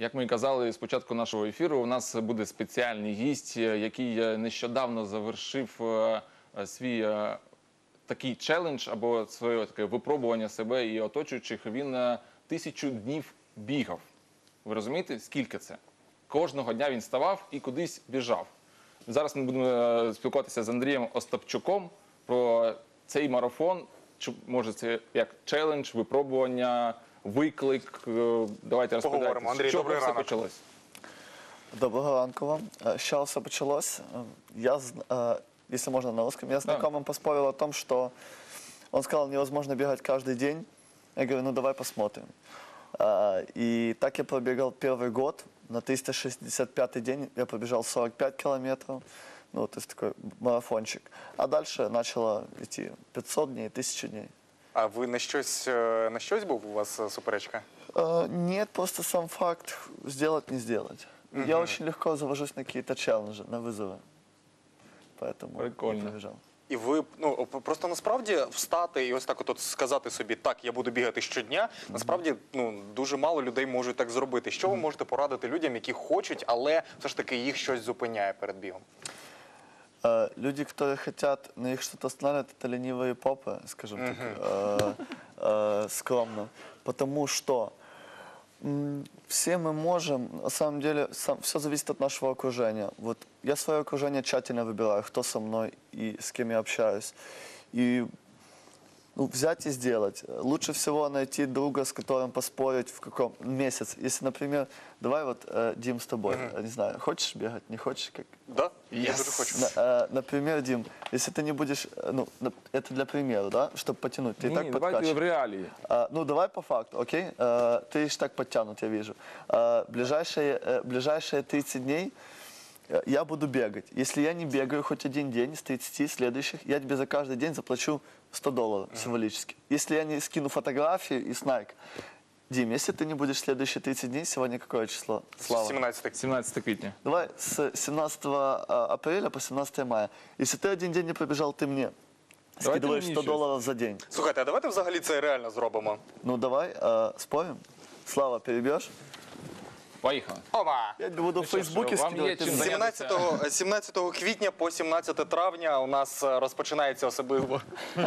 Як ми і казали з початку нашого ефіру, у нас буде спеціальний гість, який нещодавно завершив свій такий челендж або своє таке випробування себе і оточуючих. Він 1000 днів бігав. Ви розумієте, скільки це? Кожного дня він вставав і кудись біжав. Зараз ми будемо спілкуватися з Андрієм Остапчуком про цей марафон. Може це як челендж, випробування, виклик. Давайте розповідайте, Андрій, з чого добрий все ранок. почалось. Доброго ранку вам. С чего все началось? Я, если можно на русском, я знакомым поспорил о том, что он сказал, невозможно бегать каждый день. Я говорю, ну давай посмотрим. И так я пробегал первый год. На 365-й день я пробежал 45 километров. Ну, то есть такой марафончик. А дальше начало идти 500 дней, 1000 дней. А ви на щось був у вас суперечка? Нет, просто сам факт сделать, не сделать. Я очень легко завожусь на какие-то челленджи, на вызовы. Поэтому Прикольно. я пробежал. І ви, ну, просто насправді встати і ось так от сказати собі, так, я буду бігати щодня, насправді, ну, дуже мало людей можуть так зробити. Що ви можете порадити людям, які хочуть, але все ж таки їх щось зупиняє перед бігом? Люди, которые хотят, но их что-то останавливает, это ленивые попы, скажем так, скромно. Потому что все мы можем, на самом деле, все зависит от нашего окружения. Вот я свое окружение тщательно выбираю, кто со мной и с кем я общаюсь. И взять и сделать. Лучше всего найти друга, с которым поспорить в каком месяц. Если, например, давай вот, Дим, с тобой, не знаю, хочешь бегать, не хочешь? Как? Да, я дуже хочу. Например, Дим, если ты не будешь, ну, это для примера, да, чтобы потянуть, ты и так Давайте в подкачиваешь. реалії. Ну, давай по факту, окей? Ты же так подтянут, я вижу. Ближайшие 30 дней я буду бегать. Если я не бегаю хоть один день из 30 следующих, я тебе за каждый день заплачу $100 символически. Если я не скину фотографию и снайк. Дим, если ты не будешь следующие 30 дней, сегодня какое число? Слава. 17. 17 квітня. Давай с 17 апреля по 17 мая. Если ты один день не пробежал, ты мне Давайте скидываешь мне $100 за день. Слухайте, а давайте взагалі це реально зробимо. Ну давай, спорим? Слава, перебьешь? Поїхали. Опа! Я буду в що ж, Фейсбуке вам є скидывать. чим ты зайнятися. 17 квітня по 17 травня у нас розпочинається особливо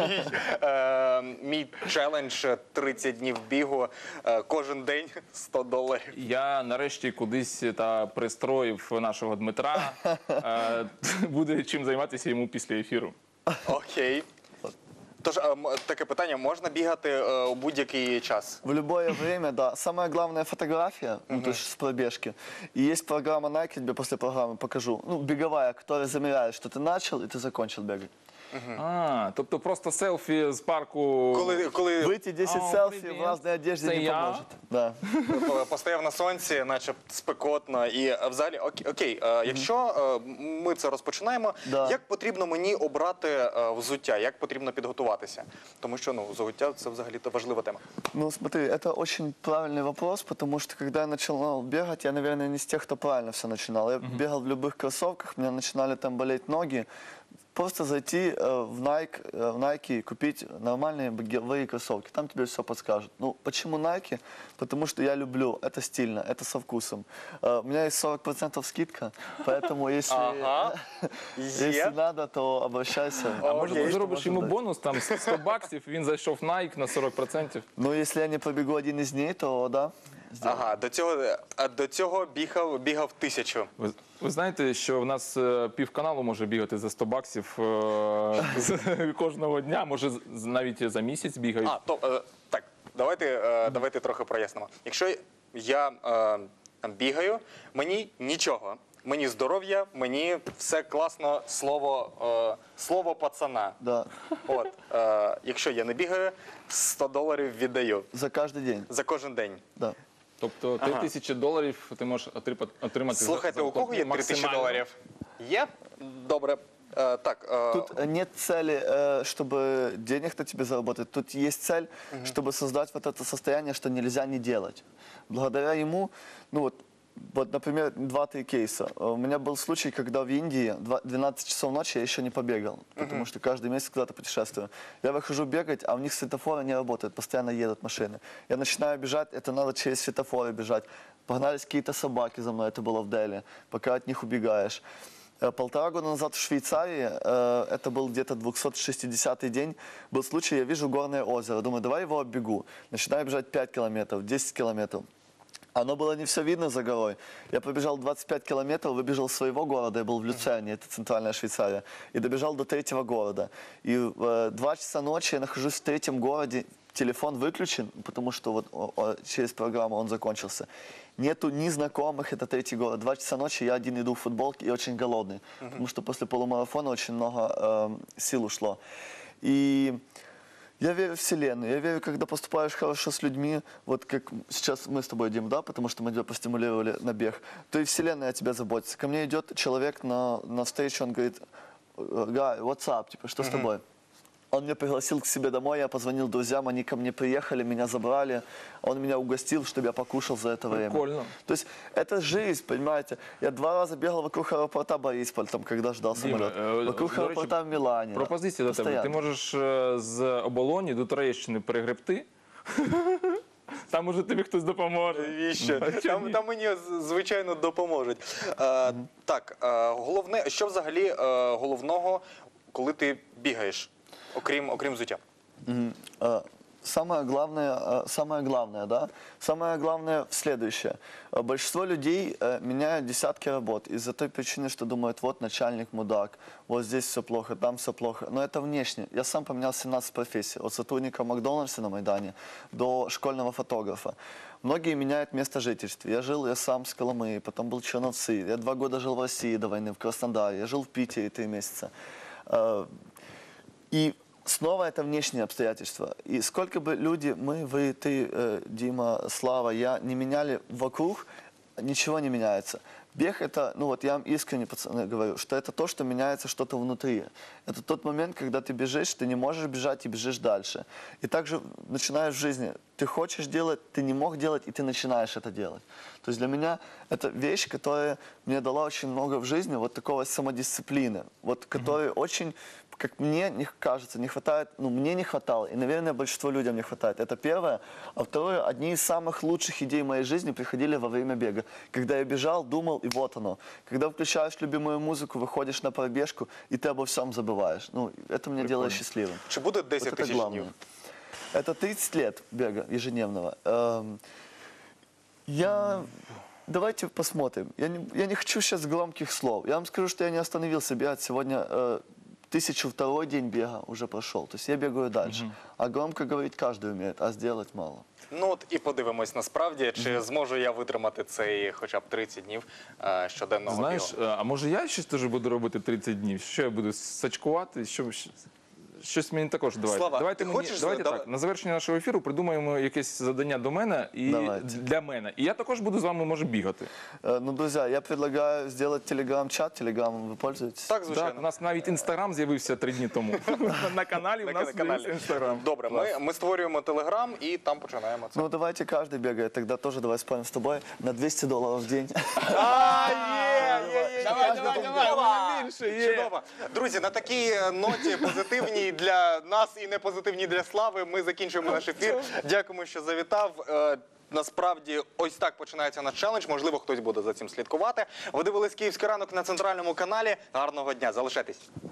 мій челендж 30 днів бігу. Кожен день $100. Я нарешті кудись пристроїв нашого Дмитра. Буде чим займатися йому після ефіру. Окей. Тож, таке питання, можна бігати у будь-який час? В любое время, да. Самая главная фотография, ну, то есть с пробежки. И есть программа Nike, тебе после программы покажу. Ну, беговая, которая замеряет, что ты начал и ты закончил бегать. Тобто просто селфі з парку. Коли Выйти 10 О, селфи привет. в разной одежде Это не я? поможет. Да. постояв на сонці, наче спекотно, і взагалі, окей, якщо ми це розпочинаємо, Да. як потрібно мені обрати взуття, як потрібно підготуватися? Тому що, ну, взуття – це взагалі-то важлива тема. Ну, смотри, это очень правильный вопрос, потому что когда я начинал бегать, я, наверное, не из тех, кто правильно все начинал. Я бегал в любых кроссовках, у меня начинали там болеть ноги. Просто зайти в Nike и купить нормальные беговые кроссовки. Там тебе все подскажут. Ну, почему Nike? Потому что я люблю, это стильно, это со вкусом. У меня есть 40% скидка, поэтому если надо, то обращайся. А може ти Окей. зробиш йому бонус, там $100, він зайшов в Nike на 40%. Ну, если я не пробегу один из дней, то да. Ага, до цього бігав 1000. Ви знаєте, що в нас півканалу може бігати за $100 кожного дня, може навіть за місяць бігають. Так, давайте трохи прояснимо. Якщо я бігаю, мені нічого. Мені здоров'я, мені все класно, слово пацана. Да. От, якщо я не бігаю, $100 віддаю За каждый день. за кожен день. Да. Тобто $3000 ти можеш отримати. Слухайте, у кого є максимально. $3000? Є? Добре. Так, Тут нет цели, чтобы денег на тебе заработать. Тут есть цель, чтобы создать вот это состояние, что нельзя не делать. Благодаря ему, ну вот, Вот, например, 2-3 кейса. У меня был случай, когда в Индии 12 часов ночи я еще не побегал, потому что каждый месяц куда-то путешествую. Я выхожу бегать, а у них светофоры не работают, постоянно едут машины. Я начинаю бежать, это надо через светофоры бежать. Погнались какие-то собаки за мной, это было в Дели, пока от них убегаешь. 1,5 года назад в Швейцарии, это был где-то 260-й день, был случай, я вижу горное озеро, думаю, давай его оббегу. Начинаю бежать 5 километров, 10 километров. Оно было не все видно за горой. Я пробежал 25 километров, выбежал из своего города, я был в Люцерне, это центральная Швейцария, и добежал до 3-го города. И в 2 часа ночи я нахожусь в 3-м городе, телефон выключен, потому что вот через программу он закончился. Нету ни знакомых, это 3-й город. 2 часа ночи, я один иду в футболке и очень голодный, потому что после полумарафона очень много сил ушло. И я верю в Вселенную, я верю, когда поступаешь хорошо с людьми, вот как сейчас мы с тобой, Дим, да, потому что мы тебя простимулировали на бег, то и Вселенная о тебе заботится. Ко мне идет человек на встречу, он говорит, Гай, what's up, типа, что с тобой? Он меня пригласил к себе домой, я позвонил друзьям, они ко мне приехали, меня забрали, он меня угостил, чтобы я покушал за это время. Прикольно. То есть это жизнь, понимаете? Я 2 раза бегал вокруг аэропорта Борисполь, там, когда ждал самолет. Вокруг до аэропорта в Мілані. Пропозиція до тебе. Ти Постоянно. можеш з Оболоні до Троєщини перегребти. Там уже тобі хтось допоможе. Навіщо? Там мені, звичайно, допоможуть. Так, головне, що взагалі головного, коли ти бігаєш, окрім взуття? Самое главное, да? Самое главное следующее. Большинство людей меняют десятки работ из-за той причины, что думают, вот начальник мудак, вот здесь все плохо, там все плохо. Но это внешне. Я сам поменял 17 профессий. От сотрудника Макдональдса на Майдане до школьного фотографа. Многие меняют место жительства. Я сам с Коломыи, потом был в Черновцы. Я 2 года жил в России до войны, в Краснодаре. Я жил в Питере 3 месяца. И снова это внешние обстоятельства. И сколько бы люди, мы, вы, ты, Дима, Слава, я, не меняли вокруг, ничего не меняется. Бег это, ну вот я вам искренне, пацаны, говорю, что это то, что меняется что-то внутри. Это тот момент, когда ты бежишь, ты не можешь бежать и бежишь дальше. И также начинаешь в жизни. Ты хочешь делать, ты не мог делать, и ты начинаешь это делать. То есть для меня это вещь, которая мне дала очень много в жизни, вот такого самодисциплины, вот которой очень, как мне не кажется, не хватает, ну мне не хватало, и, наверное, большинство людям не хватает. Это первое. А второе, одни из самых лучших идей моей жизни приходили во время бега. Когда я бежал, думал, и вот оно. Когда включаешь любимую музыку, выходишь на пробежку, и ты обо всем забываешь. Ну, это меня делает счастливым. Чи буде 10 Вот это тисяч главное. днів? Это 30 лет бега ежедневного. Давайте посмотрим. Я не хочу сейчас громких слов. Я вам скажу, что я не остановился бегать. Сегодня 1002-й день бега уже прошел. То есть я бегаю дальше. А громко говорить каждый умеет, а сделать мало. Ну от і подивимось насправді, чи зможу я витримати цей хоча б 30 днів щоденного Знаєш, бігу. а може я щось теж буду робити 30 днів? Що я буду сачкувати? Щось мені також давайте. Слава, давайте ти хочеш давайте давай- так, на завершення нашого ефіру придумаємо якесь завдання до мене і Давайте. для мене. І я також буду з вами, може, бігати. Ну, друзья, я предлагаю сделать телеграм-чат. Телеграмом вы пользуетесь? Так, Так, звичайно. у нас навіть інстаграм з'явився 3 дні тому. На каналі у нас з'явився інстаграм. Добре, ми створюємо телеграм і там починаємо це. Ну, давайте каждый бегает. Тогда тоже давай спорим с тобой на $200 в день. Давай, чудово. Друзі, на такій ноті позитивній для нас і не позитивній для Слави ми закінчуємо наш ефір. Дякуємо, що завітав. Насправді, ось так починається наш челендж. Можливо, хтось буде за цим слідкувати. Ви дивились «Київський ранок» на центральному каналі. Гарного дня, залишайтесь.